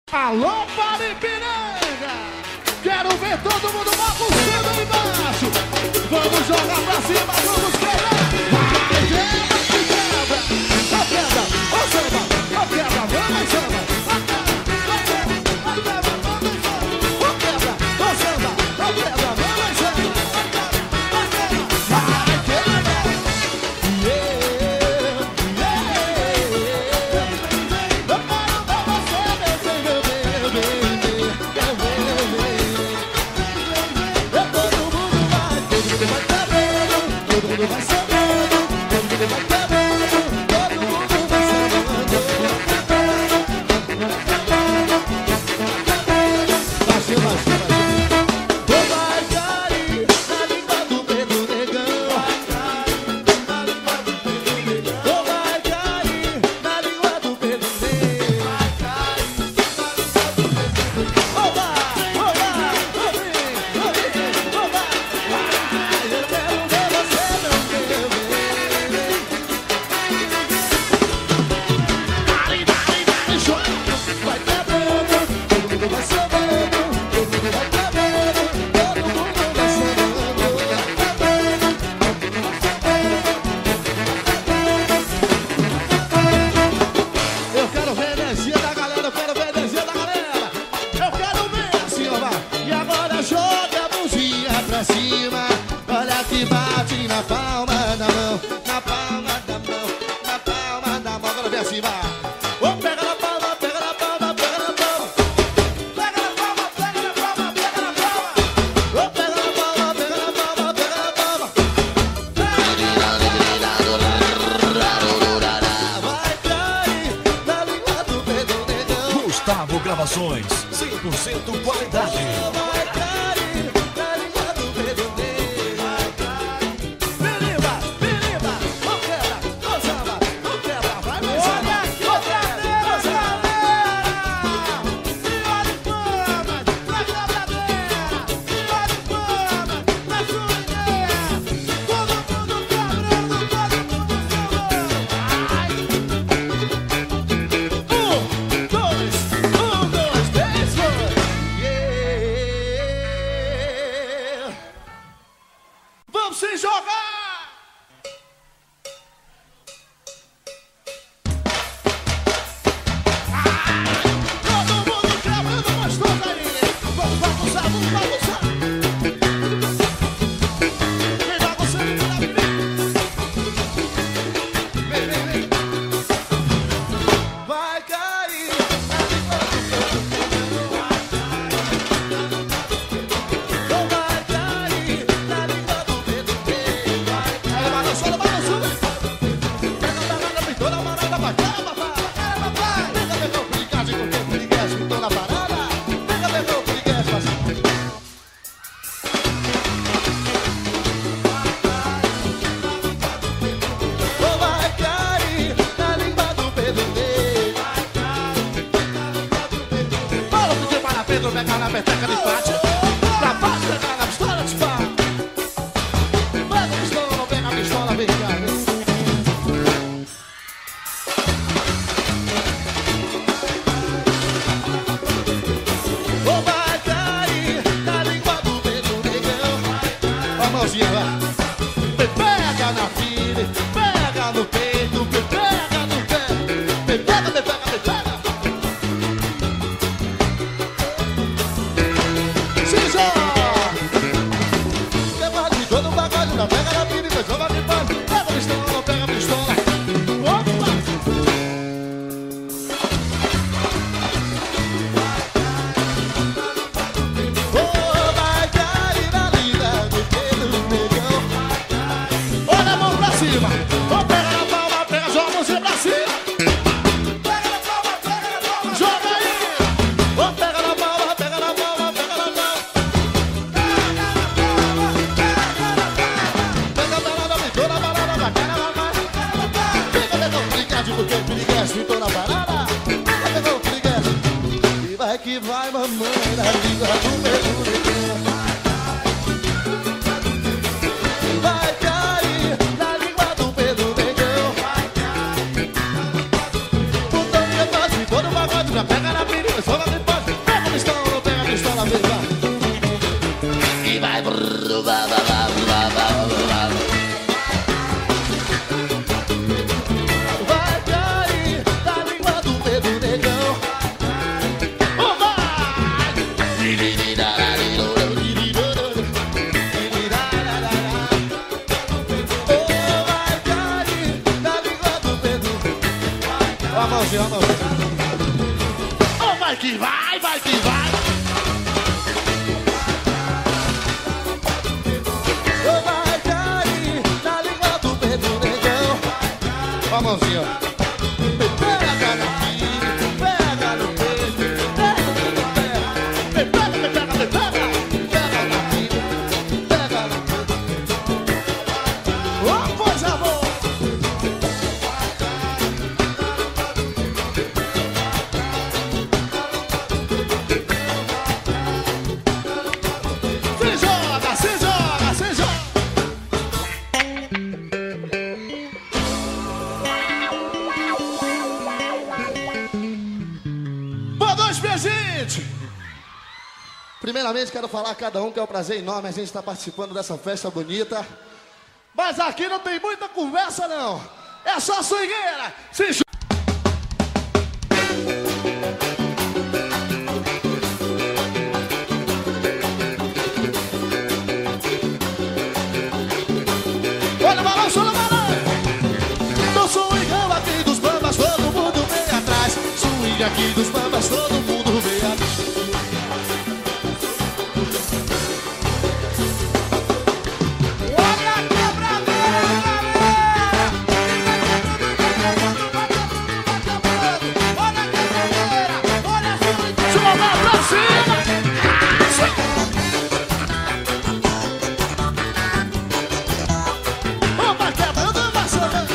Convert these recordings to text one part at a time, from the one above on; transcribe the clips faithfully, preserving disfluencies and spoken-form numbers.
Alô, Paripiranga! Quero ver todo mundo bagunçando ali embaixo. Vamos jogar pra cima, vamos quebrar. Vai, quebra, quebra. Ó quebra, ó samba, ó quebra, vamos samba. Ó quebra, ó quebra, vamos samba. Ó quebra, ó samba, ó quebra, vamos samba. Ó quebra, vai, quebra. Yeah, yeah. Eu quero ver você descer, meu bem, meu bem, meu bem, meu bem. Todo mundo vai, todo mundo vai quebrando, todo mundo vai sabendo, todo mundo vai quebrando, todo mundo vai sabendo. Baixinho, baixinho, baixinho. Tu vai cair na língua do Pedro Negão. Vai cair na língua do Pedro Negão. Tu vai cair na língua do Pedro Negão. Vai cair na língua do Pedro Negão. Oba, oba, obi, obi, oba. Vai, eu quero ver você, meu bem. Dale, dale, dale, joga. Vai quebrando, todo mundo vai sabendo, todo mundo vai quebrando, todo mundo vai sabendo. Eu quero ver a energia da galera, eu quero ver a energia da galera. Eu quero ver assim, ó, vai. E agora joga a mãozinha pra cima. Olha que bate na palma da mão, na palma da mão, na palma da mão. Agora vem assim, vai. Ô, pega na palma, pega na palma, pega na palma. Pega na palma, pega na palma, pega na palma. Ô, pega na palma, pega na palma, pega na palma. Vai cair na língua do Pedro Negão. Gustavo Gravações, cem por cento qualidade. Vai cair na língua do Pedro Negão. Vai cair. Biriba, biriba, ô quebra, ô samba, ô quebra, vai mais samba. Ô quebra, ô samba. Senhora de palmas, na quebradeira. Senhora de palmas, na suineira. Todo mundo quebrando, todo mundo sambando. Vai. Um, dois, um, dois, três, foi. Yeah. Vamos se jogar! Todo mundo quebrando gostoso aí! Vamos bagunçar, vamos bagunçar! Vem bagunçando pela vida! Vem, vem, vem! Vai cair! Não vai cair na língua do Pedro Negão. Vai cair. Balançando, balançando. Pega a banana, pintou na parada, vai, quebra, papai, quebra, papai. Pega, pega o piriguete, porque o piriguete pintou na parada. Pega, pega o piriguete, assim. Não vai cair na língua do Pedro Negão. Bora pedir para Pedro pegar na peteca de pátio. Pra pátio pegar na pistola de pá. Pega a pistola, não pega a pistola, vem cá, vem. Ou vai cair na língua do Pedro Negão. Ó a mãozinha lá. Pega na filha, pega no peito, pega no pé. Pega, pega, pega, pega. Se joga! Pega de todo o bagagem, não pega na filha, depois joga de pano. Pega a pistola, não pega a pistola. Opa! Oh, vai cair na língua do Pedro Negão. Olha a mão pra cima. Oh, pega na palma, pega, joga a mãozinha pra cima. Pega na palma, pega na palma, joga aí. Oh, pega na palma, pega na palma, pega na palma. Pega na palma, pega na palma. Pega a banana, pintou na banana, vai, pega na palma. Pega, pega o piriguete, porque o piriguete pintou na banana. Pega, pega o piriguete. E vai que vai, mamãe, na língua do Pedro Negão. Vai cair na língua do Pedro Negão. Vai cair na língua do Pedro Negão. Putão que faz, ficou no bagulho, já pega na perigo, só vai Vai que vai, vai que vai. Vai cair na língua do Pedro Negão. Ó a mãozinha, ó. Pega no filho, pega no peito, pega no pé. Pega, pega, pega, pega. Pega no filho, pega no peito. Ó, coisa boa. Se joga, se joga, se joga. Boa noite, minha gente! Primeiramente, quero falar a cada um que é um prazer enorme a gente estar participando dessa festa bonita. Mas aqui não tem muita conversa, não. É só swingueira. Se joga. Olha o balanço, olha o balanço. No swingão aqui dos bambas, todo mundo vem atrás. Swing aqui dos bambas, todo mundo vem atrás. Olha a quebradeira, olha a quebradeira, olha a swing. Joga pra cima. Opa, quebrando, passando.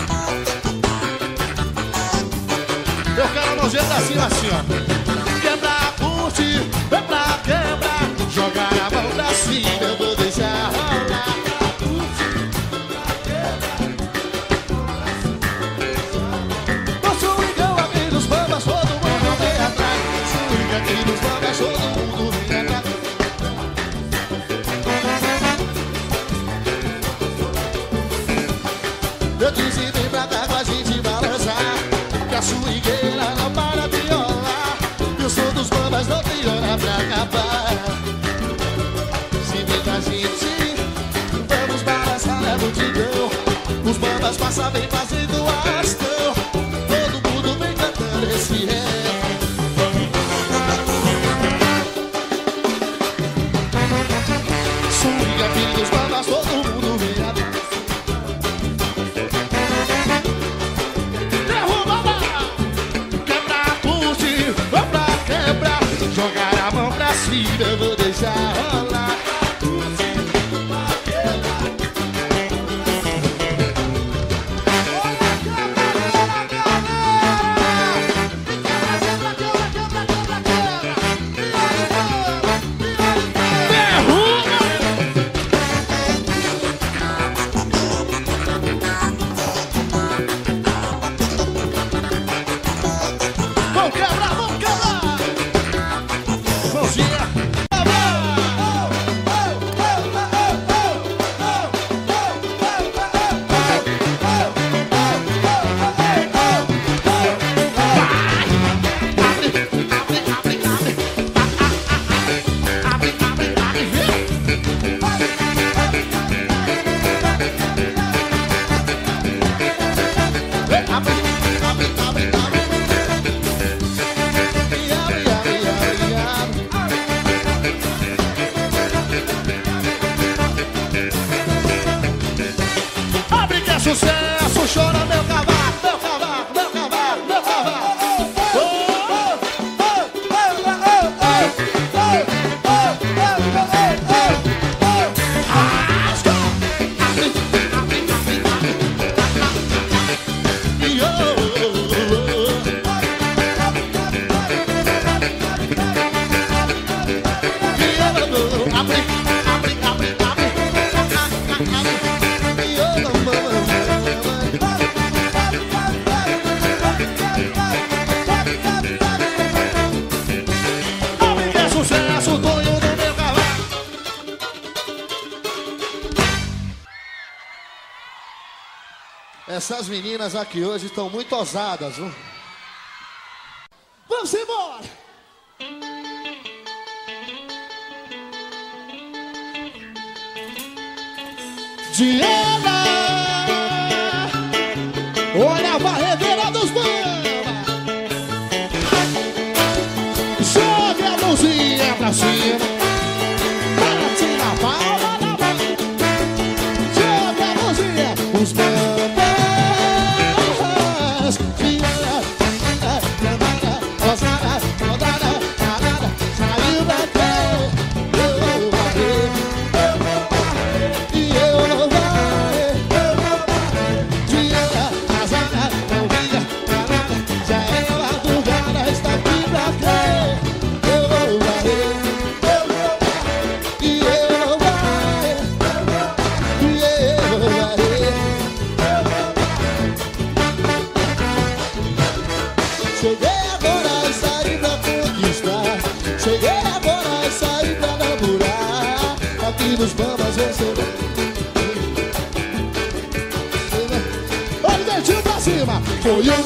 Eu quero a mãozinha pra cima assim, ó. Quebra, curte, vem pra quebra. Jogar a mão pra cima, eu vou deixar rolar. No swingão aqui dos bambas, todo mundo vem atrás. Swing aqui dos bambas, todo mundo vem atrás. Eu disse vem pra cá com a gente balançar, que a swingueira não para de rolar. E o som dos bambas não tem hora pra acabar. Se vem com a gente, vamos balançar a multidão. Os bambas passam bem fazendo arrastão. Todo mundo vem cantando esse ré. Swing aqui dos bambas, todo mundo vem atrás. Derruba lá, quebra, curte, vai pra quebra. Jogar a mão pra cima, eu vou deixar rolar. Vamos quebrar, vamos quebrar! Mãozinha! Abre que é sucesso, chora meu cavaco, meu cavaco, meu cavaco, meu cavaco. Oh, oh, oh, oh, oh, oh, oh. Rasga. Abre, abre, abre, abre. E oh, oh, oh. Abre, abre, abre, abre. E oh, oh, oh. Abre que é sucesso, Tonho no meu cavalo. Essas meninas aqui hoje estão muito ousadas, viu? Vamos embora! Diana, olha a barredeira dos bambas. pra cima. Bate na palma da mão. Joga a mãozinha. Os bambas. Rosada, rodada, parada. Saiu daqui. Eu vou varrer. E eu vou varrer. Dinheiro, azada, novinha, parada. Já é madrugada, está aqui pra cá. Eu vou varrer. E eu vou varrer. E eu vou varrer. Cheguei agora e saí pra conquistar. Cheguei agora e saí pra namorar. Aqui nos bambas você vai. Olha o dedinho pra cima. Foi um.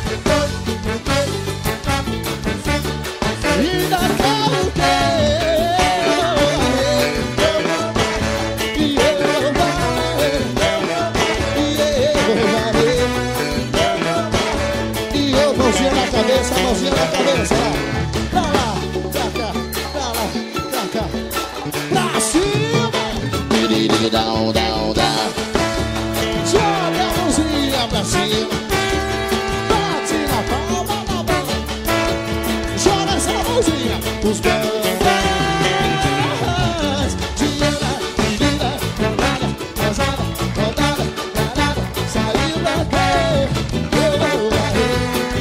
E daquela o quê? E eu vou varrer. E eu vou varrer. E eu, mãozinha na cabeça, mãozinha na cabeça. Pra lá, pra cá, pra lá, pra cá. Pra cima. Down, down, down. Joga a mãozinha pra cima. Bate na palma da mão. Joga essa mãozinha. Os bambas. Dinheiro, menina, rodada, rosada, rodada, parada. Saiu daqui. Eu vou varrer.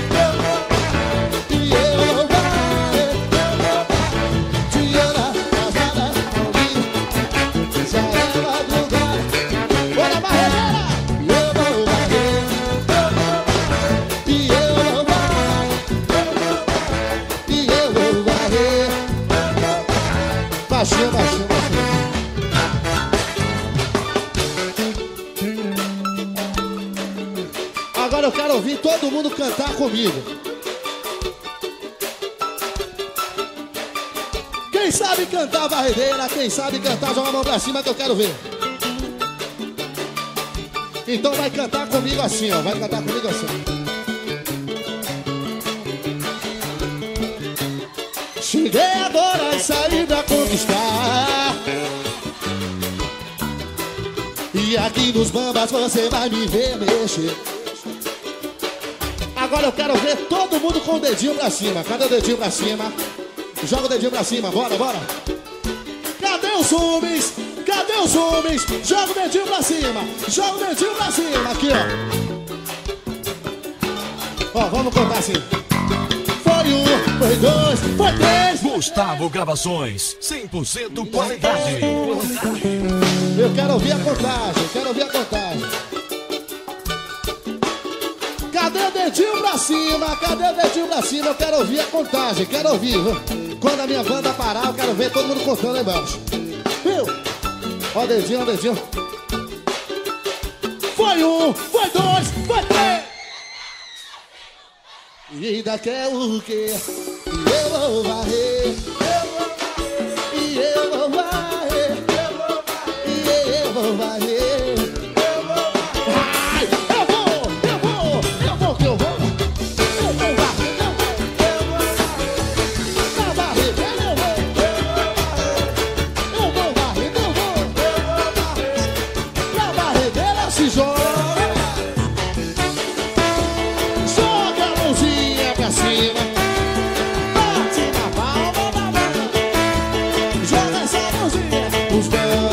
E eu vou varrer. Dinheiro, rosada, novinha. Já é madrugada. Bora, barreira. E eu vou varrer. E eu vou varrer. E eu vou varrer. Baixinho, baixinho, baixinho. Agora eu quero ouvir todo mundo cantar comigo. Quem sabe cantar barredeira, quem sabe cantar, joga a mão pra cima que eu quero ver. Então vai cantar comigo assim, ó. Vai cantar comigo assim. Cheguei agora e saí pra conquistar. E aqui nos bambas você vai me ver mexer. Agora eu quero ver todo mundo com o dedinho pra cima. Cadê o dedinho pra cima? Joga o dedinho pra cima, bora, bora. Cadê os homens? Cadê os homens? Joga o dedinho pra cima. Joga o dedinho pra cima. Aqui, ó. Ó, vamos contar assim. Foi um, foi dois, foi três. Gustavo Gravações, cem por cento qualidade. Eu quero ouvir a contagem, quero ouvir a contagem. Cadê o dedinho pra cima? Cadê o dedinho pra cima? Eu quero ouvir a contagem, quero ouvir. Quando a minha banda parar, eu quero ver todo mundo contando lá embaixo. Viu? Ó o dedinho, ó o dedinho. Foi um, foi dois, foi três. E ainda quer o quê? E eu vou varrer. E eu vou varrer. E eu vou varrer. Ai, eu vou, eu vou, eu vou que eu vou. Eu vou varrer, eu vou. Na barriga eu vou. Eu vou varrer, eu vou. Na barriga se joga. Joga a mãozinha pra cima. Bate na palma da mão. Joga essa mãozinha. Os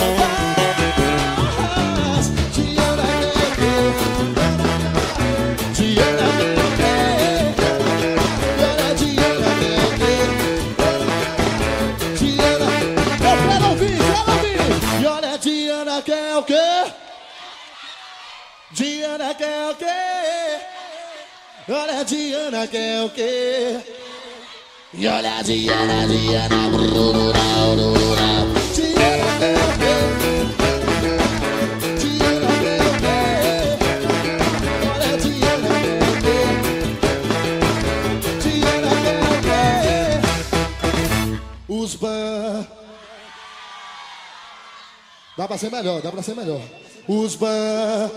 bambas. Dinheiro é meu. Dinheiro é meu. Dinheiro é meu. Dinheiro é meu. Eu quero ouvir, quero ouvir. E olha, Diana quer o quê? Diana quer o quê? Olha, Diana quer o quê? E olha, Diana, Diana, brururau, brururau. Diana quer o quê? Diana quer o quê? Olha, Diana quer o quê? Diana quer o quê? Os ban... Dá pra ser melhor, dá pra ser melhor. Os ban...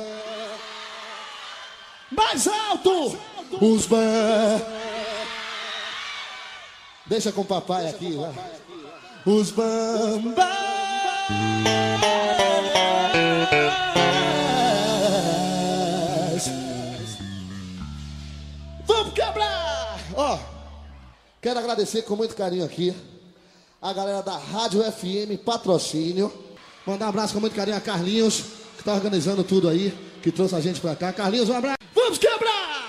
Mais alto! Os ban... Deixa com o papai aqui, vai. Os bambas. Vamos quebrar! Ó, quero agradecer com muito carinho aqui a galera da Rádio F M Patrocínio. Mandar um abraço com muito carinho a Carlinhos, que tá organizando tudo aí, que trouxe a gente pra cá. Carlinhos, um abraço. Vamos quebrar!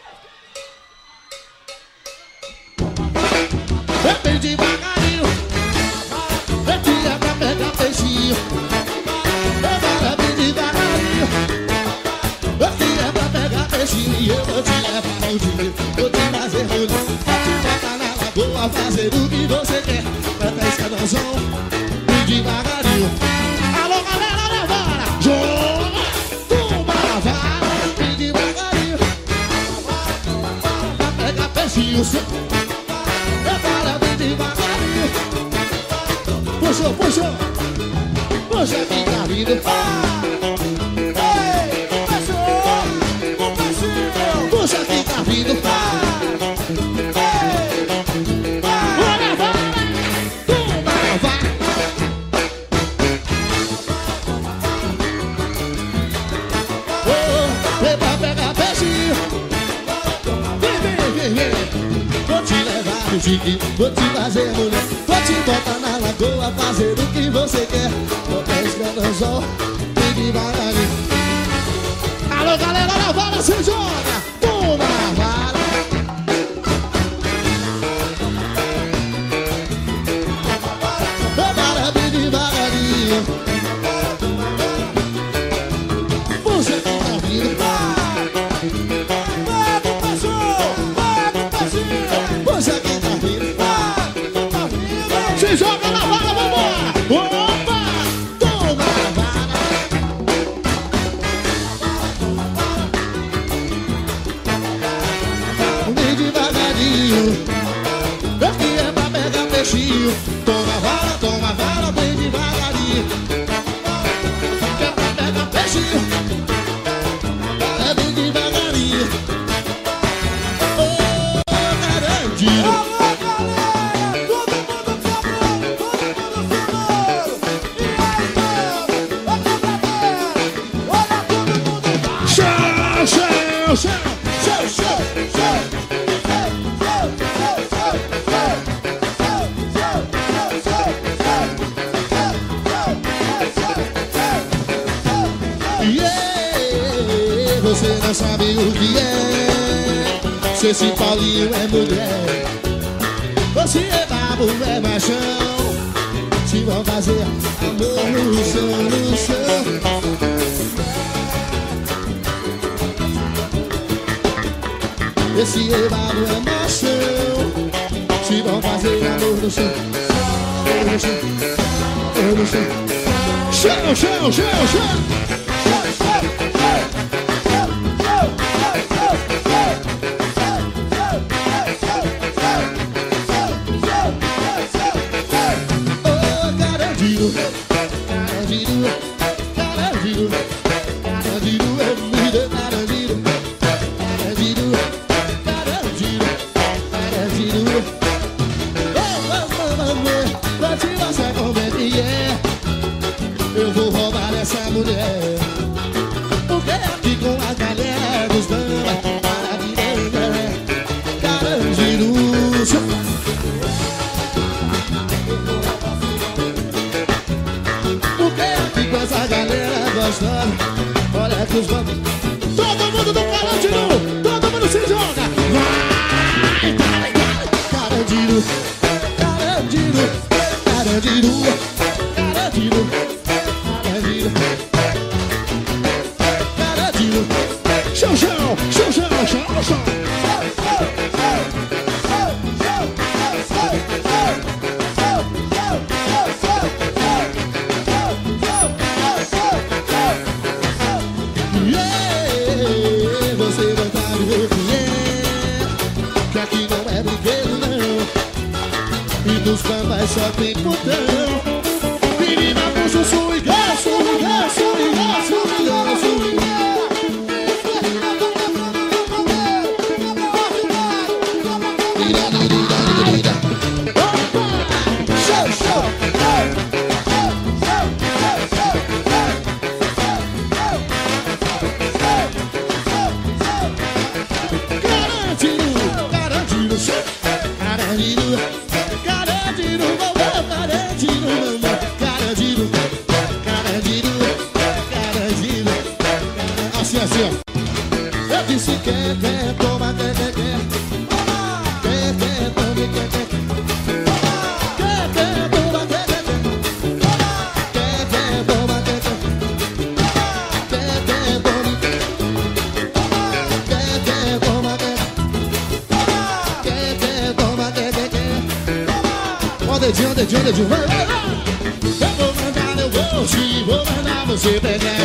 É bem devagarinho, é que é pra pegar peixinho. É bem devagarinho, é que é pra pegar peixinho. E eu vou te levar ao dinheiro, vou te fazer rolê, vou te botar na lagoa, fazer o que você quer. Vai pra escadãozão, bem devagarinho. Alô, galera, levara, joga, toma, vara, bem devagarinho. Pra pegar peixinho, prepara bem devagarinho. Puxou, puxou, puxa aqui, Carlinhos. Ei, puxou, puxou, puxa aqui, Carlinhos. Ei, olha, vai, toma, vai. Oh, vem pra pegar peixinho. Vem, vem, vem, vem. Vou te levar no chique, vou te fazer mulher, vou te botar na lagoa, fazer o que você quer. Vou pescando o sol, bem devagarinho. Alô, galera, na vara se joga, toma na vara. Prepara bem devagarinho. Puxa aqui, tá vindo. Puxa aqui, tá vindo. Se joga na vara, vambora. Opa, toma na vara. Bem devagarinho, aqui é pra pegar peixinho. Toma a vara, toma a vara, bem devagarinho. Aqui é pra pegar peixinho, é bem devagarinho. Oh, garantido. Você não sabe o que é, se esse Paulinho é mulher. Você é babo, é machão, se vão fazer amor no chão, no chão. Esse é babo, é machão, se vão fazer amor no chão, no chão, no chão. Chão, chão, chão, chão. Eu vou roubar essa mulher, porque aqui com a galera dos bamba, maravilha, Carandiru. Porque aqui com essa galera gostando, olha que os bamba. Todo mundo do Carandiru, todo mundo se joga. Vai, vai, vai, Carandiru, Carandiru, Carandiru, Carandiru. Chão, chão, chão, chão, chão, chão. Yeah, você não sabe o que é, que aqui não é brinquedo não, e dos bambas só tem botão. Menina, puxa o swing, é swing, é swing, é swing, é swing. Da da da da da da. dedinho, dedinho, dedinho. Vai, vai, vai. Eu vou mandar, eu vou te, vou mandar você pegar.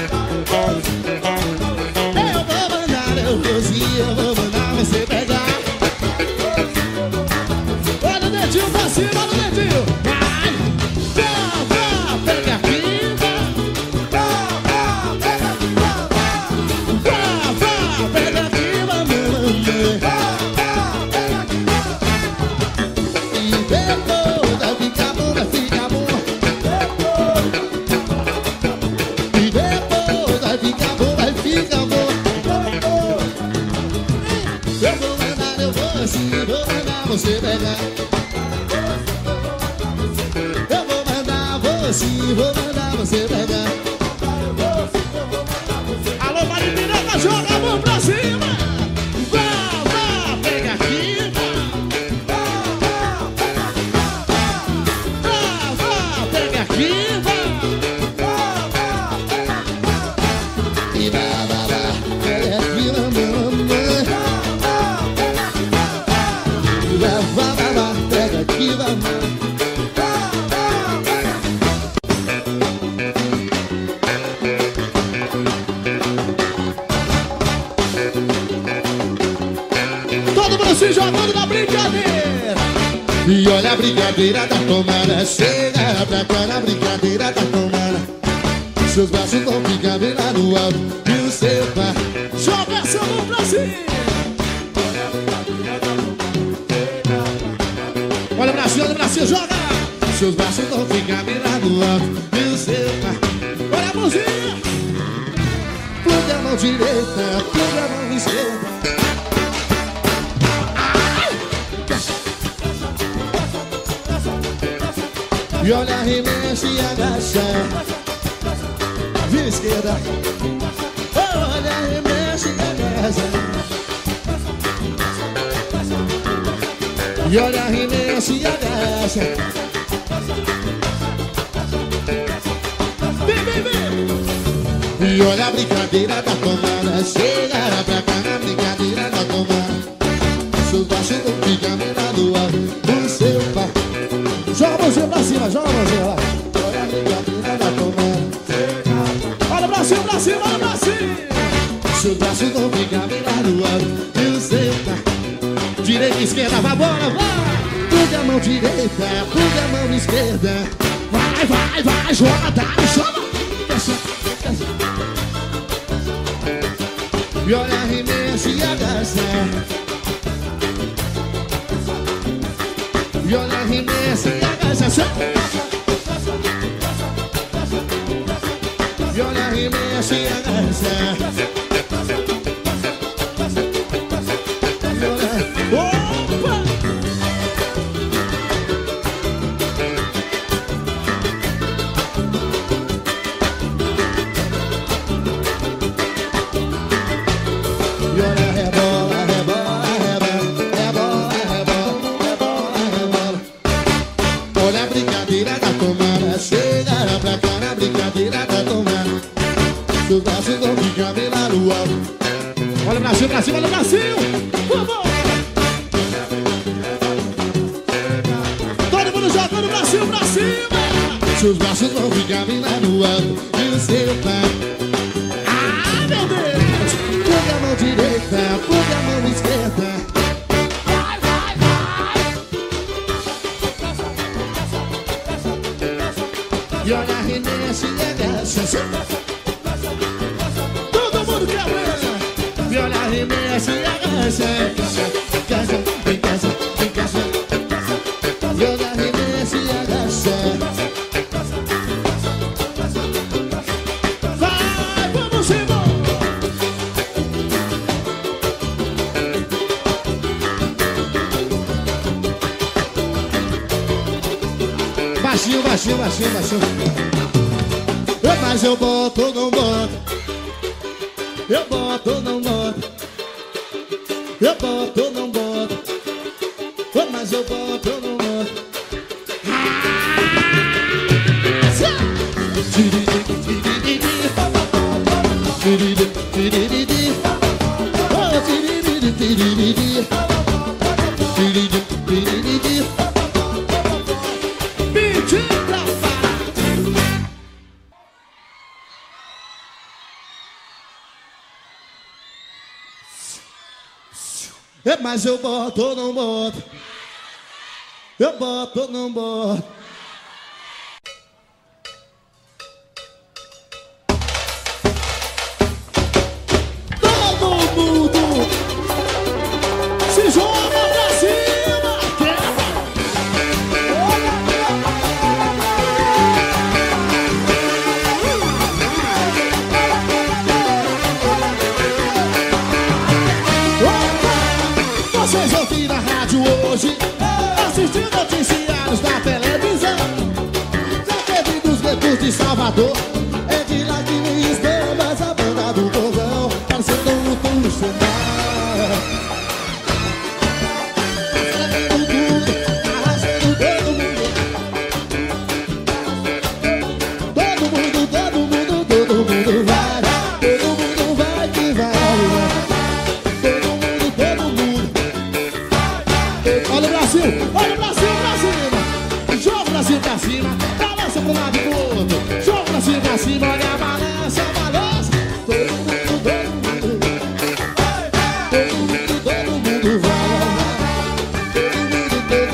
Eu vou mandar, eu vou te, eu vou mandar você pegar. Olha o dedinho pra cima, olha o dedinho. Vai, vá, vá, pega aqui, vá. Vá, vá, pega aqui, vá. Vá, vá, pega aqui, vá, mamãe. Vá, vá, pega aqui, vá. E depois vai ficar bom, vai ficar bom. E depois vai ficar bom, vai ficar bom. Eu vou mandar, eu vou assim, vou mandar você pegar. Eu vou mandar você, vou mandar você pegar. Alô, Mari Miranda, joga a mão pra cima. Vá, vá, pega aqui, vá. Vá, vá, pega aqui, vá. E vá, vá, vá, pega aqui, mamãe. E vá, vá, vá, vá, pega aqui, vá. Todo mundo se jogando na brincadeira. E olha a brincadeira da tomada. Chega pra cá na brincadeira da tomada. Seus braços vão ficar bem lá no alto. E o seu pai joga essa mão pra cima. Olha pra cima, olha pra cima, joga. Seus braços vão ficar bem lá no alto. E o seu pai. Olha a mãozinha. Plugue a mão direita, plugue a mão esquerda. E olha, remexe e agacha. Vira esquerda. Olha, remexe e agacha. E olha, remexe e agacha. Vem, vem, vem. E olha a brincadeira da tomada. Chega pra cá na brincadeira da tomada. Seus baixos não ficam lá do alto. O seu pai joga a mãozinha pra cima, joga a mãozinha lá. Olha a brincadeira da tomada. Olha pra cima, pra cima, olha pra cima. Seus braços vão ficar bem lá no alto. E o seu pai direita e esquerda, vai, bora, vai. Plugue a mão direita, plugue a mão esquerda. Vai, vai, vai, joga, dá, chama. E olha, arremessa e agacha. E olha, arremessa e agacha. E olha, arremessa e agacha. E olha, opa! E olha, rebola, rebola, rebola, rebola, rebola, rebola, rebola. Olha a brincadeira da tomada. Chega pra cá na brincadeira da tomada. Seus braços vão ficar bem lá no alto. Olha pra cima, pra cima, olha pra cima. Vamos! Todo mundo jogando pra cima, pra cima. Seus braços vão ficar bem lá no alto. E o seu pai. Ah, meu Deus! Plugue a mão direita, plugue a mão esquerda. Vai, vai, vai. E olha, arremessa e agacha. Todo mundo quer ver. E olha, arremessa e agacha. Casa, em casa, em casa. E olha, arremessa e agacha. Vai, vamos embora. Baixinho, baixinho, baixinho, baixinho. Mas eu boto ou não boto. Eu boto ou não boto. Eu boto ou não boto. Mas eu boto ou não boto. mas eu boto ou não boto? Eu boto ou não boto? Todo mundo se joga pra cima, quebra. Vocês ouviram a rádio hoje, assistindo noticiários da televisão. Já teve dos guetos de Salvador, é de lá que vem os bambas, a banda do povão, parecendo um funcionário. Arrastando todo mundo, todo mundo, todo mundo, todo mundo vai, todo mundo vai que vai. Olha o Brasil, olha o Brasil pra cima. Joga o Brasil pra cima, balança pro lado e pro outro. Joga o Brasil pra cima, olha a balança, balança. Todo mundo, todo mundo, todo mundo, todo mundo vai. Todo mundo, todo,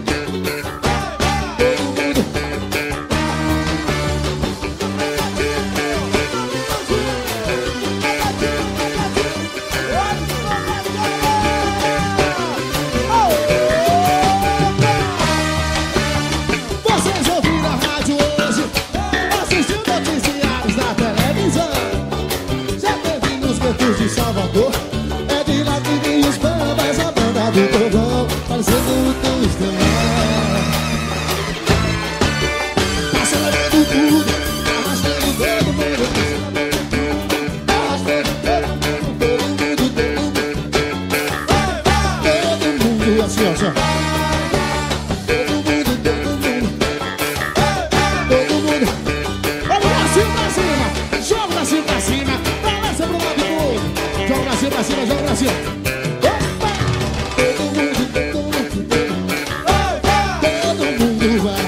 todo mundo. Vocês ouviram a rádio hoje, assistindo noticiários da televisão. Já teve nos cantos de Salvador, é de lá que vem os bambas, a banda do povão, parecendo um tostão. Passa levando tudo, arrastando todo mundo, arrastando todo mundo, todo mundo, todo mundo, todo mundo, assim, ó, assim, ó. Joga o Brasil pra cima, balança pro lado do outro. Joga o Brasil pra cima, joga o Brasil. Opa! Todo mundo, todo mundo, todo mundo vai.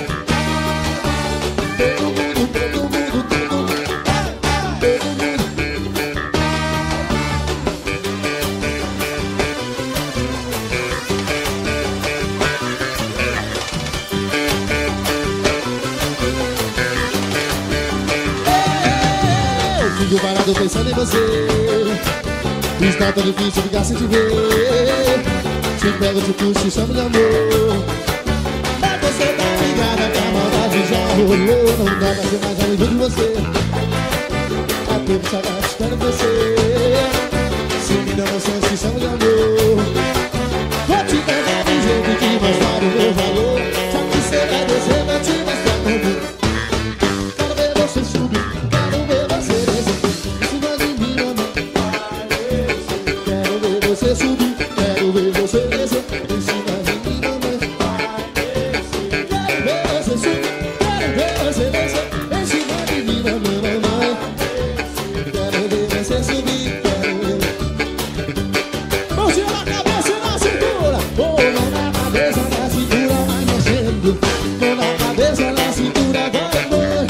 Todo mundo, todo mundo, todo mundo, todo mundo. Fico parado pensando em você. Está tão difícil ficar sem te ver. Te pego, te puxo e chamo de amor. Mas você tá ligada que a maldade já rolou. Não dá pra ser mais amigo de você. Há tempo saudade espero você. Se me dá uma chance, te chamo de amor. Vou te pegar do jeito que mais vale o meu valor. Já que você vai descer, vai te mostrar como. Quero ver você subir, quero ver você descer. Você subir, quero ver você descer em cima de mim, mamãe. Quero ver você subir, quero ver você descer em cima de mim, mamãe, mamãe. Quero ver você subir, quero ver. Mãozinha na cabeça e na cintura. Oh, mão na cabeça, na cintura, vai mexendo. Mão na cabeça, na cintura, vai, mãe.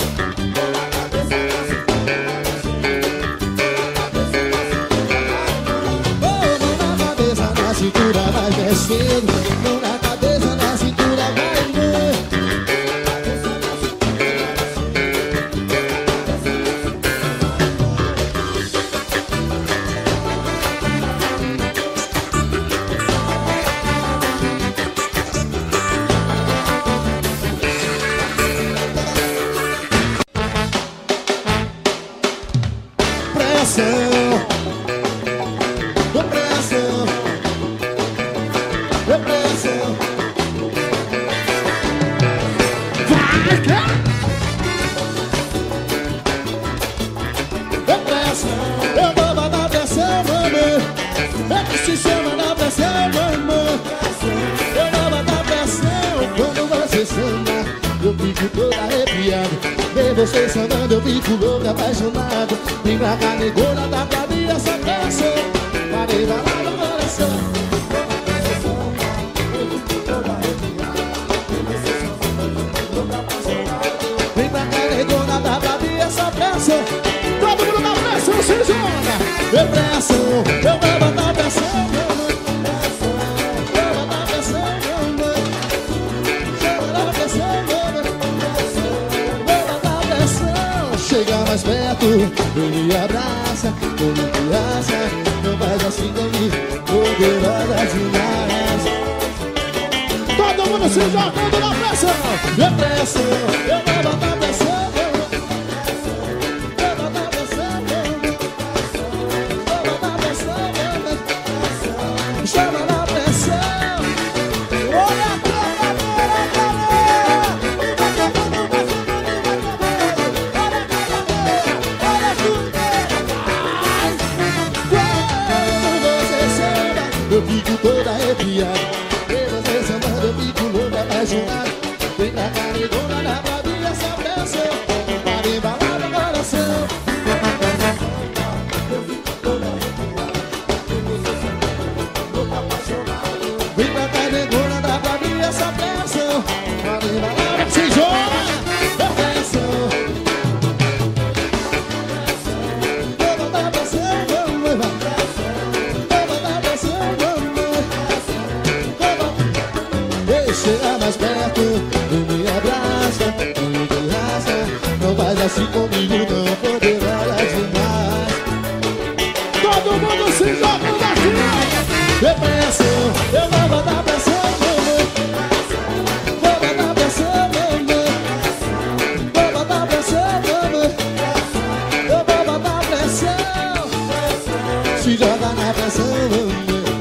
Na cintura vai mexendo, mão na cabeça, na cintura vai mãe. Pressão, pressão. Depressão. Vai, cara. Depressão. Eu vou mandar pressão, mamãe. É que se chama na pressão, mamãe. Eu vou mandar pressão. Quando você chama, eu fico todo arrepiado. Ver você chamando, eu fico louco, apaixonado. Vem pra cá, negona, dá pra mim essa pressão. Parei lá no coração. Vem pra cá, negona, dá pra mim essa pressão. Todo mundo na pressão, se joga. Depressão, eu vou botar pressão, mamãe. mais perto, me abraça, como criança, não faz assim comigo, poderosa demais. Todo mundo se jogando na pressão, depressão, eu vou botar pressão, eu vou botar pressão, eu vou botar pressão, chama na pressão. Olha a câmera, galera, eu fico toda arrepiada. E você sambando, eu fico louco, apaixonado. Vem pra cá, negona, dá pra vir essa pressão, para embalar meu coração. Eu fico toda arrepiada. E você sambando, louco, apaixonado. Vem pra cá, negona, dá pra vir essa pressão, para embalar meu se joga, meu pressão. Eu vou dar pressão, vamos levar pressão. Chega mais perto, me abraça, me abraça. Não faz assim comigo, não, poderosa demais. Todo mundo se joga daqui. Depressão, eu vou botar pressão, mamãe. Vou botar pressão, mamãe. Vou botar pressão, mamãe. Eu vou botar pressão. Se joga na pressão, mamãe.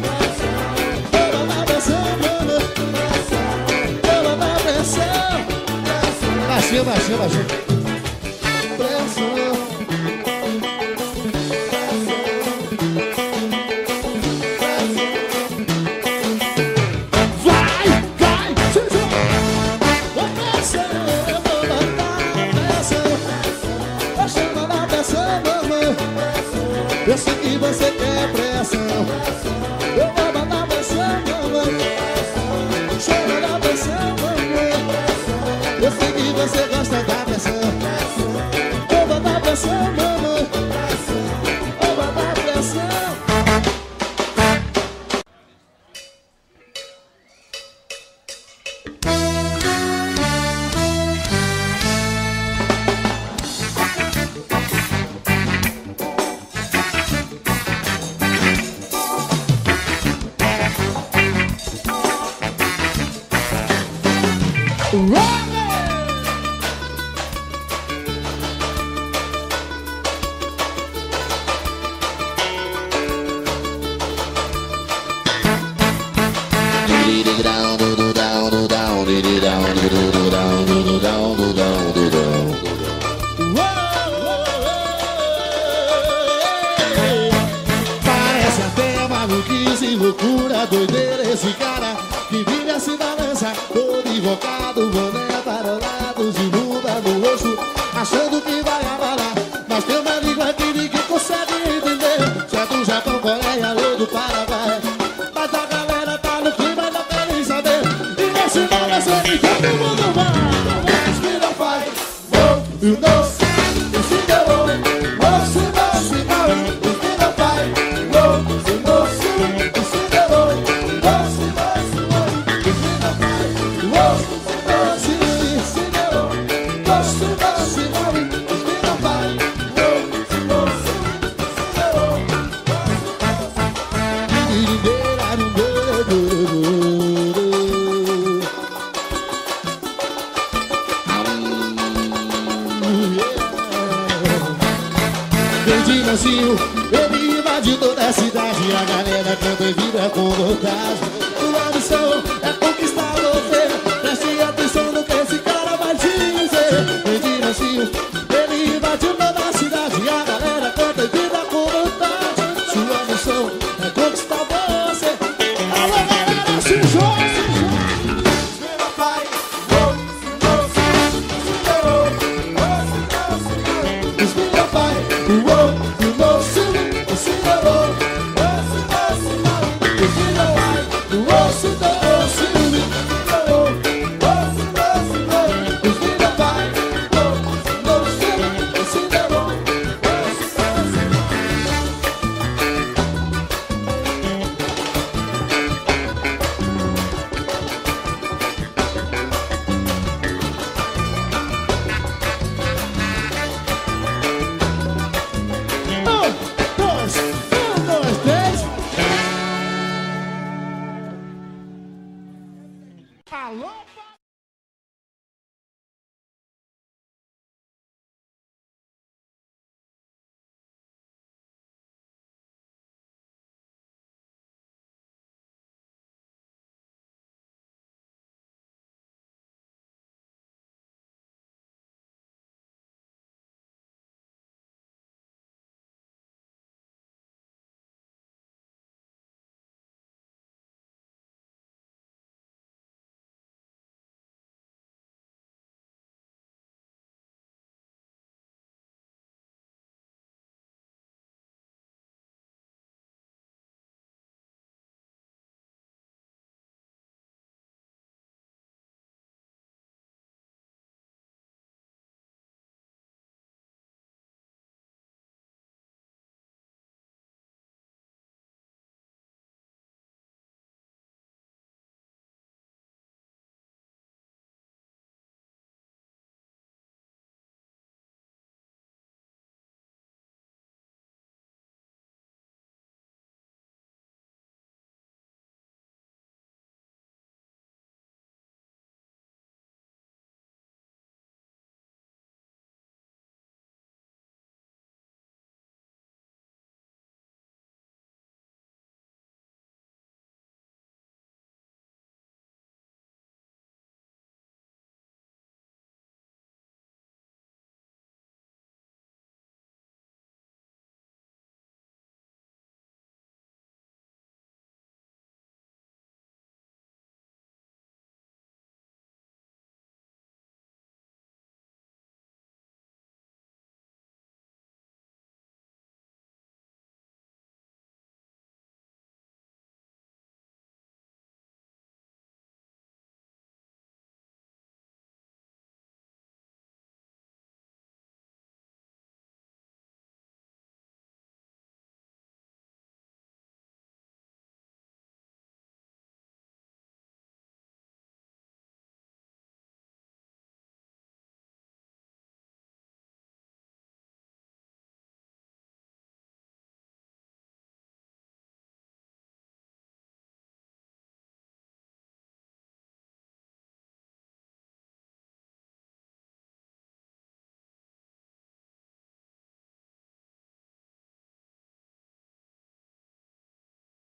Baixinho, baixinho, baixinho. Pressão. Vai, vai, se joga. Pressão, eu vou botar pressão. Eu chamo na pressão, mamãe. Eu sei que você quer pressão. Eu vou botar pressão, mamãe. Chama na pressão, mamãe. Eu sei que você gosta da pressão. Eu vou dar pressão, mamãe. Eu vou dar pressão. Parece até maluquice, loucura, doideira esse cara que vive se balança, todo invocado, boné para o lado, de luva no rosto, achando que vai abalar. Mas tem uma língua que ninguém consegue entender, se é do Japão, Coreia ou do Paraguai. Mas a galera tá no clima, não querem saber, e nesse balanço aí todo mundo vai. You know, you see the road, oh, see the see the road, you see the fight, oh, you know, you see the road, oh, see the see the road, you see the fight, oh, see the see the road, oh, see the see the road, you see the fight, oh, you know, see the road, de mansinho, ele invade toda a cidade. A galera canta e vibra com vontade. O ambição é